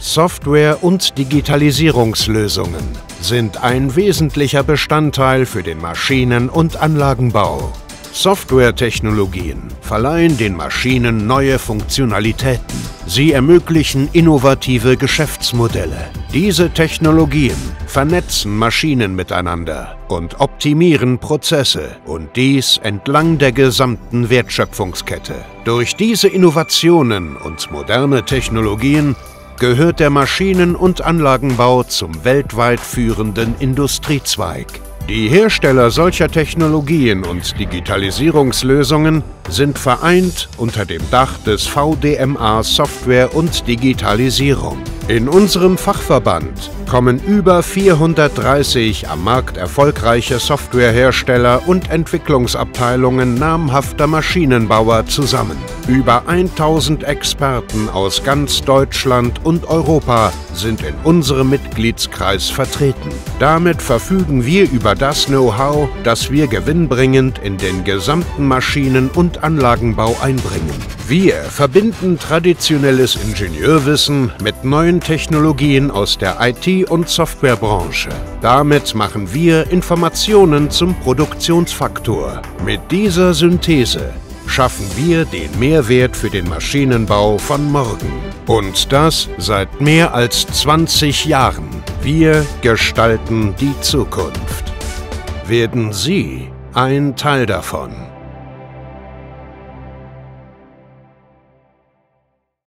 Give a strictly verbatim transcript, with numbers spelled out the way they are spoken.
Software- und Digitalisierungslösungen sind ein wesentlicher Bestandteil für den Maschinen- und Anlagenbau. Softwaretechnologien verleihen den Maschinen neue Funktionalitäten. Sie ermöglichen innovative Geschäftsmodelle. Diese Technologien vernetzen Maschinen miteinander und optimieren Prozesse, und dies entlang der gesamten Wertschöpfungskette. Durch diese Innovationen und moderne Technologien gehört der Maschinen- und Anlagenbau zum weltweit führenden Industriezweig. Die Hersteller solcher Technologien und Digitalisierungslösungen sind vereint unter dem Dach des V D M A Software und Digitalisierung. In unserem Fachverband kommen über vierhundertdreißig am Markt erfolgreiche Softwarehersteller und Entwicklungsabteilungen namhafter Maschinenbauer zusammen. Über tausend Experten aus ganz Deutschland und Europa sind in unserem Mitgliedskreis vertreten. Damit verfügen wir über das Know-how, das wir gewinnbringend in den gesamten Maschinen- und Anlagenbau einbringen. Wir verbinden traditionelles Ingenieurwissen mit neuen Technologien aus der I T- und Softwarebranche. Damit machen wir Informationen zum Produktionsfaktor. Mit dieser Synthese schaffen wir den Mehrwert für den Maschinenbau von morgen. Und das seit mehr als zwanzig Jahren. Wir gestalten die Zukunft. Werden Sie ein Teil davon?